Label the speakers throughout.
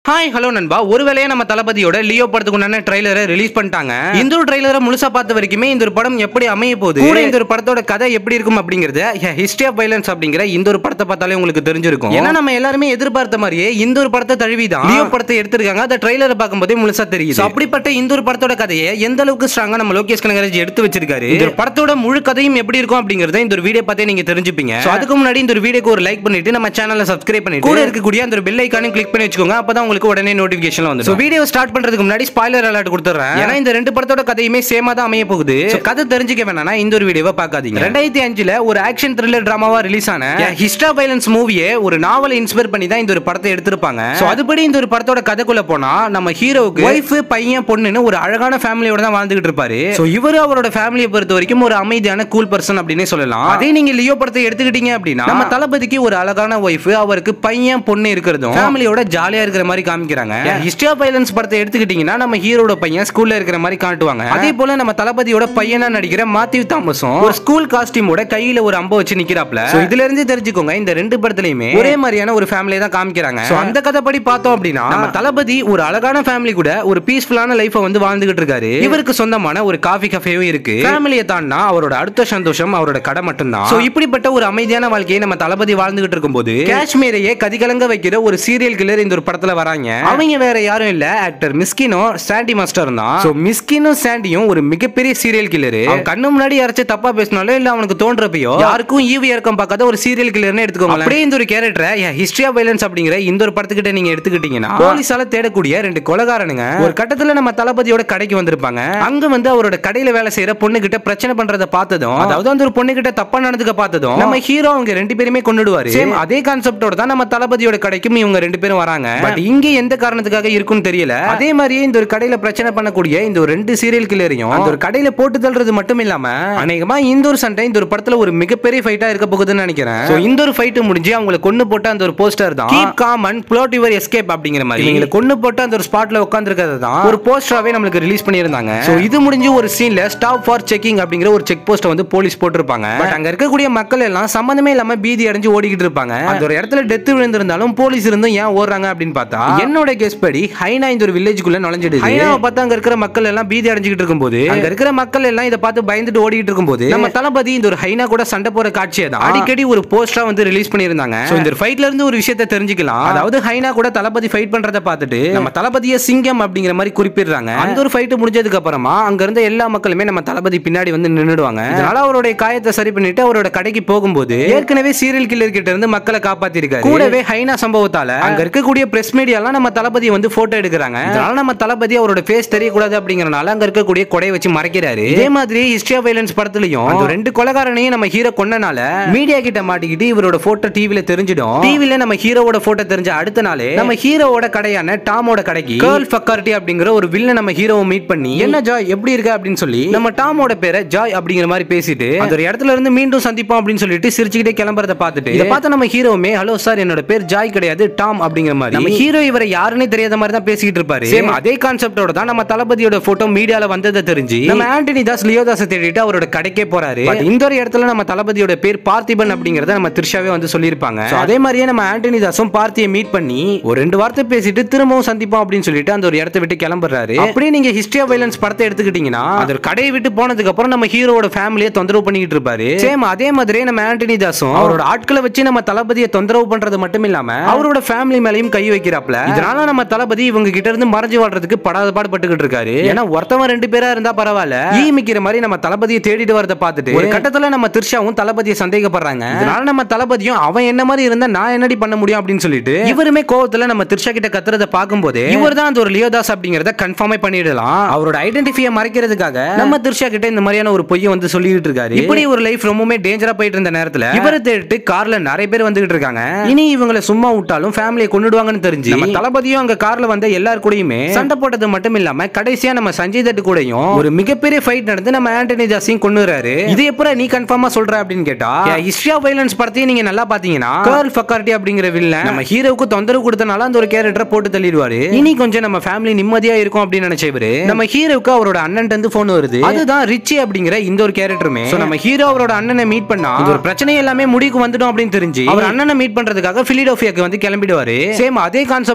Speaker 1: Hi hello நண்பா. ஒருவேளையே நம்ம தளபதியோட லியோ படத்துக்குண்டான ட்ரைலரை ரிலீஸ் பண்ணிட்டாங்க. இந்த ஒரு ட்ரைலரை முழுசா பார்த்த வரைக்குமே இந்த ஒரு படம் எப்படி அமைய போகுது, கூட இந்த ஒரு படத்தோட கதை எப்படி இருக்கும் அப்படிங்கறது ஹிஸ்டரி ஆஃப் வயலன்ஸ் அப்படிங்கிற இந்த ஒரு படத்தை பார்த்தாலே உங்களுக்கு தெரிஞ்சிருக்கும். ஏன்னா நம்ம எல்லாருமே எதிர்பார்த்த மாதிரியே இந்த ஒரு படத்தை தழுவிதான் லியோ படத்தை எடுத்திருக்காங்க. அந்த ட்ரைலரை பார்க்கும்போதே முழுசா தெரியுது. அப்படிப்பட்ட இந்த ஒரு படத்தோட கதையை எந்த அளவுக்கு ஸ்ட்ராங்கா நம்ம லோகேஷ் கனகராஜ் எடுத்து வச்சிருக்காரு, இந்த படத்தோட முழு கதையும் எப்படி இருக்கும் அப்படிங்கறத இந்த ஒரு வீடியோ பார்த்தே நீங்க தெரிஞ்சுப்பீங்க. அதுக்கு முன்னாடி இந்த ஒரு வீடியோக்கு ஒரு லைக் பண்ணிட்டு நம்ம சேனலை சப்ஸ்கிரைப் பண்ணிட்டு கூட இருக்கக்கூடிய அந்த பெல் ஐகானை கிளிக் பண்ணி வச்சுக்கோங்க. அப்பதான் உங்களுக்கு உடனே நோட்டிபிகேஷன் வந்து. சோ வீடியோ ஸ்டார்ட் பண்றதுக்கு முன்னாடி ஸ்பாயிலர் அலர்ட் கொடுத்துறேன். ஏன்னா இந்த ரெண்டு படத்தோட கதையுமே சேமா தான் அமைய போகுது. கதை தெரிஞ்சுக்க வேணாம்னா இந்த ஒரு வீடியோவை பார்க்காதீங்க. 2005ல ஒரு ஆக்ஷன் த்ரில்லர் டிராமாவா ரிலீஸ் ஆன ஹிஸ்டரி ஆஃப் வயலன்ஸ் மூவியே ஒரு நாவலை இன்ஸ்பயர் பண்ணி தான் இந்த ஒரு படத்தை எடுத்திருப்பாங்க. சோ அதுபடி இந்த ஒரு படத்தோட கதைக்குள்ள போனா நம்ம ஹீரோவுக்கு வைஃப் பையன் பொண்ணுன்னு ஒரு அழகான ஃபேமிலியோட தான் வாழ்ந்துகிட்டு இருப்பாரு. சோ இவரு அவரோட ஃபேமிலியை பொறுத்த வரைக்கும் ஒரு அமைதியான கூல் பர்சன் அப்படினே சொல்லலாம். அதே நீங்க லியோ படத்தை எடுத்துக்கிட்டீங்க அப்படின்னா நம்ம தளபதிக்கு ஒரு அழகான வைஃப், அவருக்கு பையன் பொண்ணு இருக்கிறதும் ஃபேமிலியோட ஜாலியா இருக்கிற மாதிரி காமிக்கிறாங்க. ஹிஸ்டரி ஆஃப் வயலன்ஸ் படத்தை எடுத்துக்கிட்டீங்கன்னா நம்ம ஹீரோட பையன் ஸ்கூல்ல இருக்கிற மாதிரி காட்டுவாங்க. அதே போல நம்ம தளபதியோட பையனா நடிக்கிற மாத்யூ தாமஸும் ஒரு ஸ்கூல் காஸ்டியூமோட கையில ஒரு அம்பை வச்சு நிக்கிறாப்ல. சோ இதுல இருந்து தெரிஞ்சுக்கோங்க இந்த ரெண்டு படத்துலயுமே ஒரே மாதிரியான ஒரு ஃபேமிலியை தான் காமிக்கிறாங்க. சோ அந்த கதைப்படி பார்த்தோம் அப்படின்னா நம்ம தளபதி ஒரு அழகான ஃபேமிலி கூட ஒரு பீஸ்ஃபுல்லான லைஃபை வந்து வாழ்ந்துகிட்டு இருக்காரு. இவருக்கு சொந்தமான ஒரு காஃபி கஃபேவும் இருக்கு. ஃபேமிலியை தாண்டா அவரோட அடுத்த சந்தோஷம் அவரோட கடை மட்டும்தான். சோ இப்படிப்பட்ட ஒரு அமைதியான வாழ்க்கையை நம்ம தளபதி வாழ்ந்துகிட்டு இருக்கும்போது காஷ்மீரையே கதிகலங்க வைக்கிற ஒரு சீரியல் கில்லர் இந்த ஒரு படத்துல வராங்க. அவங்க வேற யாரும் இல்ல, ஆக்டர் மிஸ்கினோ சாண்டி மாஸ்டர் தான். சோ மிஸ்கினோ சாண்டியும் ஒரு மிகப்பெரிய சீரியல் கில்லர். அவன் கண்ணு முன்னாடி யாராச்சும் தப்பா பேசினாலும் இல்ல அவனுக்கு தோன்றப்பயோ யாருக்கும் ஈவி இறக்கம் பார்க்காத ஒரு சீரியல் கில்லர்னு எடுத்துக்கோங்க. அப்படியே இந்த ஒரு கேரக்டரை ஹிஸ்டரி ஆஃப் வயலன்ஸ் அப்படிங்கிற இந்த ஒரு படத்துக்கிட்ட நீங்க எடுத்துக்கிட்டீங்கன்னா போலீஸால தேடக்கூடிய ரெண்டு கொலைகாரனுங்க ஒரு கட்டத்துல நம்ம தளபதியோட கடைக்கு வந்திருப்பாங்க. அங்க வந்து அவரோட கடையில வேலை செய்யற பொண்ணு கிட்ட பிரச்சனை பண்றத பார்த்ததும், அதாவது அந்த ஒரு பொண்ணு கிட்ட தப்பா நடந்துக்க பார்த்ததும் நம்ம ஹீரோ அவங்க ரெண்டு பேருமே கொன்னுடுவாரு. சேம் அதே கான்செப்டோட தான் நம்ம தளபதியோட கடைக்கும் இவங்க ரெண்டு பேரும் வராங்க. பட் இங்க எந்த காரணத்துக்காக இருக்குன்னு தெரியல. அதே மாதிரியே இந்த ஒரு கடையில பிரச்சனை பண்ணக்கூடிய இந்த ஒரு ரெண்டு சீரியல் கில்லரையும் அந்த ஒரு கடையில போட்டு தள்ளுறது மட்டும் இல்லாம அநேகமா இந்த ஒரு சண்டை இந்த ஒரு படத்துல ஒரு மிகப்பெரிய ஃபைட்டா இருக்க போகுதுன்னு நினைக்கிறேன். சோ இந்த ஒரு ஃபைட் முடிஞ்சு அவங்களை கொன்னு போட்ட அந்த ஒரு போஸ்டர் தான் keep calm and plot your escape அப்படிங்கிற மாதிரி இவங்களை கொன்னு போட்டு அந்த ஒரு ஸ்பாட்ல உட்கார்ந்திருக்கிறது தான் ஒரு போஸ்டராவே நமக்கு ரிலீஸ் பண்ணியிருந்தாங்க. சோ இது முடிஞ்சு ஒரு சீன்ல ஸ்டாப் ஃபார் செக்கிங் அப்படிங்கிற ஒரு செக் போஸ்ட் வந்து போலீஸ் போட்டிருப்பாங்க. பட் அங்க இருக்கக்கூடிய மக்கள் எல்லாம் சம்பந்தமே இல்லாம பீதி அடைஞ்சு ஓடிக்கிட்டு இருப்பாங்க. அந்த ஒரு இடத்துல டெத் விழுந்திருந்தாலும் போலீஸ் இருந்தும் ஏன் ஓடுறாங்க அப்படின்னு பார்த்தா என்னோட கெஸ் படி ஹைனா இந்த ஒரு வில்லேஜ்க்குள்ள நுழைஞ்சிடுது. ஹைனாவை பார்த்து அங்க இருக்கிற மக்கள் எல்லாம் பீதி அடைஞ்சிட்டு இருக்கும்போது அங்க இருக்கிற மக்கள் எல்லாம் இதை பார்த்து பயந்துட்டு ஓடிட்டு இருக்கும்போது நம்ம தளபதி இந்த ஒரு ஹைனா கூட சண்டை போற காட்சியை தான் அடிக்கடி ஒரு போஸ்டரா வந்து ரிலீஸ் பண்ணியிருந்தாங்க. சோ இந்த ஃபைட்ல இருந்து ஒரு விஷயத்தை தெரிஞ்சுக்கலாம். அதாவது ஹைனா கூட தளபதி ஃபைட் பண்றதை பார்த்துட்டு நம்ம தளபதியை சிங்கம் அப்படிங்கிற மாதிரி குறிப்பிடுறாங்க. அந்த ஒரு ஃபைட் முடிஞ்சதுக்கு அப்புறமா அங்க இருந்த எல்லா மக்களுமே நம்ம தளபதி பின்னாடி வந்து நின்னுடுவாங்க. இதனால அவருடைய காயத்தை சரி பண்ணிட்டு அவரோட கடைக்கு போகும்போது ஏற்கனவே சீரியல் கில்லர் கிட்ட இருந்து மக்களை காப்பாத்திருக்காரு. கூடவே ஹைனா சம்பவத்தால அங்க இருக்கக்கூடிய பிரஸ் மீடியா எல்லாம் நம்ம தளபதி வந்து போட்டோ எடுக்கிறாங்க. இதனால நம்ம தளபதி அவரோட ஃபேஸ் தெரியக்கூடாது அப்படிங்கறனால அங்க இருக்கக்கூடிய கொடையை வச்சு மறைக்கிறாரு. இதே மாதிரி ஹிஸ்டரி ஆஃப் வயலன்ஸ் படத்துலயும் அந்த ரெண்டு கொலைகாரனையும் நம்ம ஹீரோ கொன்னனால மீடியா கிட்ட மாட்டிக்கிட்டு இவரோட போட்டோ டிவில தெரிஞ்சிடும். டிவில நம்ம ஹீரோவோட போட்டோ தெரிஞ்ச அடுத்த நாளே நம்ம ஹீரோவோட கடையான டாமோட கடைக்கு கேர்ள் ஃபக்கார்ட்டி அப்படிங்கிற ஒரு வில்ல நம்ம ஹீரோவை மீட் பண்ணி என்ன ஜாய் எப்படி இருக்க அப்படின்னு சொல்லி நம்ம டாமோட பேரை ஜாய் அப்படிங்கிற மாதிரி பேசிட்டு அந்த ஒரு இடத்துல இருந்து மீண்டும் சந்திப்போம் அப்படின்னு சொல்லிட்டு சிரிச்சுக்கிட்டே கிளம்புறத பார்த்துட்டு இதை பார்த்து நம்ம ஹீரோவுமே ஹலோ சார் என்னோட பேர் ஜாய் கிடையாது டாம் அப்படிங்கிற மாதிரி நம்ம ஹீரோ இவரை யாருன்னே தெரியாத மாதிரி தான் பேசிக்கிட்டு இருப்பாரு. சேம் அதே கான்செப்டோட தான் நம்ம தளபதியோட போட்டோ மீடியால வந்ததை தெரிஞ்சு நம்ம ஆண்டனி தாஸ் லியோதாஸை தேடிட்டு அவரோட கடைக்கே போறாரு. இந்த ஒரு இடத்துல நம்ம தளபதியோட பேர் பார்த்திபன் அப்படிங்கறத நம்ம த்ரிஷாவே வந்து சொல்லியிருப்பாங்க. அதே மாதிரியே நம்ம ஆண்டனி தாஸும் பார்த்தியை மீட் பண்ணி ஒரு ரெண்டு வார்த்தை பேசிட்டு திரும்பவும் சந்திப்போம் அப்படின்னு சொல்லிட்டு அந்த ஒரு இடத்தை விட்டு கிளம்புறாரு. அப்படியே நீங்க ஹிஸ்டரி ஆஃப் வயலன்ஸ் படத்தை எடுத்துக்கிட்டீங்கன்னா அந்த கடையை விட்டு போனதுக்கு அப்புறம் நம்ம ஹீரோவோட ஃபேமிலியை தொந்தரவு பண்ணிட்டு இருப்பாரு. சேம் அதே மாதிரியே நம்ம ஆண்டனி தாஸும் அவரோட ஆட்களை வச்சு நம்ம தளபதியை தொந்தரவு பண்றது மட்டும் இல்லாம அவரோட ஃபேமிலி மேலையும் கை வைக்கிறாப்ல. இதனால நம்ம தளபதி இவங்க கிட்ட இருந்து மறைஞ்சு வாழ்றதுக்கு படாத பாடுபட்டுக்கிட்டு இருக்காரு. ஏன்னா ஒருத்தவன் ரெண்டு பேரா இருந்தா பரவாயில்ல, ஈமிக்கிற மாதிரி நம்ம தளபதியை தேடிட்டு வரத பார்த்துட்டு ஒரு கட்டத்துல நம்ம த்ரிஷாவும் தளபதியை சந்தேகப்படுறாங்க. இதனால நம்ம தளபதியும் அவன் என்ன மாதிரி இருந்தா நான் என்னடி பண்ண முடியும் அப்படின்னு சொல்லிட்டு இவருமே கோவத்துல நம்ம த்ரிஷா கிட்ட கத்துறத பார்க்கும்போது இவர் தான் அந்த ஒரு லியோதாஸ் அப்படிங்கறத கன்ஃபார்மே பண்ணிடலாம். அவரோட ஐடென்டிட்டியை மறைக்கிறதுக்காக நம்ம த்ரிஷா கிட்ட இந்த மாதிரியான ஒரு பொய்யை வந்து சொல்லிட்டு இருக்காரு. இப்படி ஒரு லைஃப் ரொம்பவே டேஞ்சரா போயிட்டு இருந்த நேரத்துல இவரை தேடிட்டு கார்ல நிறைய பேர் வந்துகிட்டு இருக்காங்க. இனி இவங்களை சும்மா விட்டாலும் ஃபேமிலியை கொண்டுடுவாங்கன்னு தெரிஞ்சு நம்ம தளபதியும் அங்க கார்ல வந்த எல்லார் கூடயுமே சண்டை போட்டது மட்டும் இல்லாம கடைசியா நம்ம சஞ்சய் தட் கூடயும் ஒரு மிகப்பெரிய ஃபைட் நடந்து நம்ம ஆண்டனி தாஸையும் கொன்னுறாரு. இது எப்பற நீ கன்ஃபார்மா சொல்ற அப்படின்னு கேட்டா ஹிஸ்டரி ஆஃப் வயலன்ஸ் படத்தையும் நீங்க நல்லா பாத்தீங்கன்னா கேர்ள் ஃபக்கார்ட்டி அப்படிங்கிற வில்லன் நம்ம ஹீரோவுக்கு தொந்தரவு கொடுத்தனால அந்த ஒரு கேரக்டரை போட்டு தள்ளிடுவாரு. இனி கொஞ்சம் நம்ம ஃபேமிலி நிம்மதியா இருக்கும் அப்படின்னு நினைச்சவரு நம்ம ஹீரோவுக்கு அவரோட அண்ணன் இருந்து போன் வருது. அதுதான் ரிச்சி அப்படிங்கிற இந்த ஒரு கேரக்டருமே நம்ம ஹீரோ அவரோட அண்ணனை மீட் பண்ணா ஒரு பிரச்சனை எல்லாமே முடிவுக்கு வந்துடும் அப்படின்னு தெரிஞ்சு அவர் அண்ணனை மீட் பண்றதுக்காக பிலிடோஃபியாக்கு வந்து கிளம்பிடுவாரு. சேம் அதே கான்செப்ட்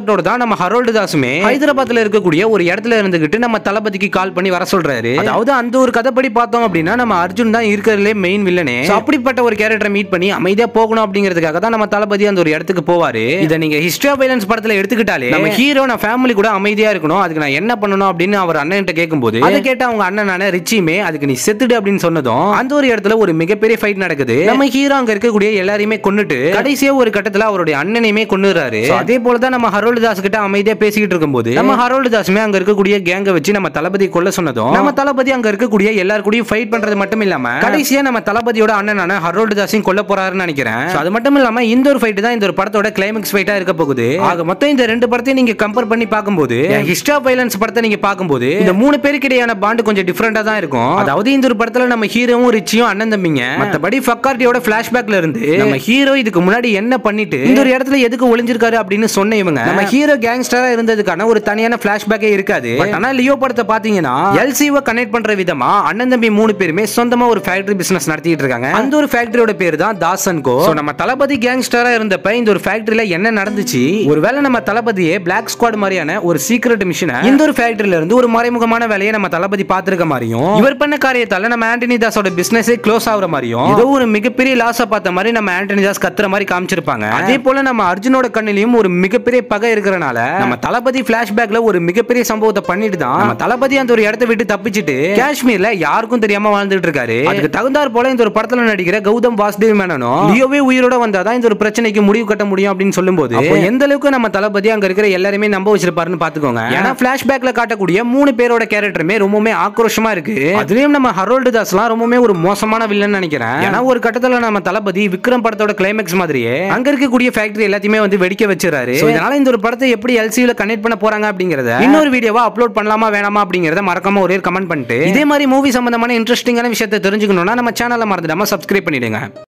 Speaker 1: கான்செப்டோட தான் நம்ம ஹரோல்டு தாஸுமே ஹைதராபாத்ல இருக்கக்கூடிய ஒரு இடத்துல இருந்துகிட்டு நம்ம தளபதிக்கு கால் பண்ணி வர சொல்றாரு. அதாவது அந்த ஒரு கதைப்படி பார்த்தோம் அப்படின்னா நம்ம அர்ஜுன் தான் இருக்கிறதுலே மெயின் வில்லனே. அப்படிப்பட்ட ஒரு கேரக்டரை மீட் பண்ணி அமைதியா போகணும் அப்படிங்கிறதுக்காக தான் நம்ம தளபதி அந்த ஒரு இடத்துக்கு போவாரு. இதை நீங்க ஹிஸ்டரி ஆஃப் வைலன்ஸ் படத்துல எடுத்துக்கிட்டாலே நம்ம ஹீரோ நான் ஃபேமிலி கூட அமைதியா இருக்கணும், அதுக்கு நான் என்ன பண்ணணும் அப்படின்னு அவர் அண்ணன் கிட்ட கேட்கும்போது அதை கேட்ட அவங்க அண்ணனான ரிச்சியுமே அதுக்கு நீ செத்துடு அப்படின்னு சொன்னதும் அந்த ஒரு இடத்துல ஒரு மிகப்பெரிய ஃபைட் நடக்குது. நம்ம ஹீரோ அங்க இருக்கக்கூடிய எல்லாரையுமே கொன்னுட்டு கடைசியா ஒரு கட்டத்துல அவருடைய அண்ணனையுமே கொன்னுறாரு. அதே போல தான் நம்ம ஹரோல்டு தாஸ் கிட்ட அமைதியா பேசிக்கிட்டு இருக்கும்போது நம்ம ஹரோல்டு தாஸுமே அங்க இருக்கக்கூடிய கேங்க வச்சு நம்ம தளபதி கொல்ல சொன்னதும் நம்ம தளபதி அங்க இருக்கக்கூடிய எல்லாரும் கூடயும் ஃபைட் பண்றது மட்டும் இல்லாம கடைசியா நம்ம தளபதியோட அண்ணனான ஹரோல்டு தாஸையும் கொல்ல போறாருன்னு நினைக்கிறேன். அது மட்டும் இல்லாம இந்த ஒரு ஃபைட் தான் இந்த ஒரு படத்தோட கிளைமாக்ஸ் ஃபைட்டா இருக்க போகுது. ஆக மொத்தம் இந்த ரெண்டு படத்தையும் நீங்க கம்பேர் பண்ணி பார்க்கும்போது ஹிஸ்டரி ஆஃப் வைலன்ஸ் படத்தை நீங்க பார்க்கும்போது இந்த மூணு பேருக்கு இடையான பாண்ட் கொஞ்சம் டிஃபரெண்டா தான் இருக்கும். அதாவது இந்த ஒரு படத்துல நம்ம ஹீரோவும் ரிச்சியும் அண்ணன் தம்பிங்க. மத்தபடி ஃபக்கார்டியோட ஃபிளாஷ்பேக்ல இருந்து நம்ம ஹீரோ இதுக்கு முன்னாடி என்ன பண்ணிட்டு இந்த ஒரு இடத்துல எதுக்கு ஒளிஞ்சிருக்காரு அப்படின்னு சொன்ன இவங்க நம்ம ஹீரோ கேங்ஸ்டரா இருந்ததுக்கான ஒரு தனியான ஃபிளாஷ்பேக்கே இருக்காது. ஆனா லியோ படத்தை பாத்தீங்கன்னா எல்சிவை கனெக்ட் பண்ற விதமா அண்ணன் தம்பி மூணு பேருமே சொந்தமா ஒரு ஃபேக்டரி பிசினஸ் நடத்திட்டு இருக்காங்க. அந்த ஒரு ஃபேக்டரியோட பேர் தான் தாஸ் அண்ட் கோ. நம்ம தளபதி கேங்ஸ்டரா இருந்தப்ப இந்த ஒரு ஃபேக்டரியில என்ன நடந்துச்சு, ஒருவேளை நம்ம தளபதியே பிளாக் ஸ்குவாட் மாதிரியான ஒரு சீக்ரெட் மிஷனை இந்த ஒரு ஃபேக்டரியில இருந்து ஒரு மறைமுகமான வேலையை நம்ம தளபதி பார்த்திருக்க மாதிரியும் இவர் பண்ண காரியத்தால நம்ம ஆண்டனி தாஸோட பிசினஸே க்ளோஸ் ஆகுற மாதிரியும் ஏதோ ஒரு மிகப்பெரிய லாஸை பார்த்த மாதிரி நம்ம ஆண்டனி தாஸ் கத்துற மாதிரி காமிச்சிருப்பாங்க. அதே போல நம்ம அர்ஜுனோட கண்ணிலையும் ஒரு மிகப்பெரிய பகை இருக்கிறனால நம்ம தளபதி பிளாஷ்பேக்ல ஒரு மிகப்பெரிய சம்பவத்தை பண்ணிட்டு தான் நம்ம தளபதி அந்த ஒரு இடத்தை விட்டு தப்பிச்சிட்டு காஷ்மீர்ல யாருக்கும் தெரியாம வாழ்ந்துட்டு இருக்காரு. அதுக்கு தகுந்தாற் போல இந்த ஒரு படத்துல நடிக்கிற கௌதம் வாசுதேவ் மேனனும் லியோவே உயிரோட வந்தாதான் இந்த ஒரு பிரச்சனைக்கு முடிவு கட்ட முடியும் அப்படின்னு சொல்லும்போது எந்த அளவுக்கு நம்ம தளபதி அங்க இருக்கிற எல்லாருமே நம்ப வச்சிருப்பாருன்னு பாத்துக்கோங்க. ஏன்னா பிளாஷ்பேக்ல காட்டக்கூடிய மூணு பேரோட கேரக்டருமே ரொம்பவே ஆக்ரோஷமா இருக்கு. அதுலயும் நம்ம ஹரோல்டு தாஸ்லாம் ரொம்பவே ஒரு மோசமான வில்லன் நினைக்கிறேன். ஏன்னா ஒரு கட்டத்துல நம்ம தளபதி விக்ரம் படத்தோட கிளைமாக்ஸ் மாதிரியே அங்க இருக்கக்கூடிய ஃபேக்டரி எல்லாத்தையுமே வந்து வெடிக்க வச்சிருக்காரு. இதனால இந்த ஒரு படத்தை எப்படி எல்சில கனெக்ட் பண்ண போறாங்க அப்படிங்கறத இன்னொரு வீடியோவா அப்லோட் பண்ணலாமா வேணாமா அப்படிங்கறத மறக்காம ஒரே கமெண்ட் பண்ணிட்டு இதே மாதிரி மூவி சம்பந்தமான இன்ட்ரெஸ்டிங்கான விஷயத்தை தெரிஞ்சுக்கணும்னா நம்ம சேனலை மறந்துடாம சப்ஸ்கிரைப் பண்ணிடுங்க.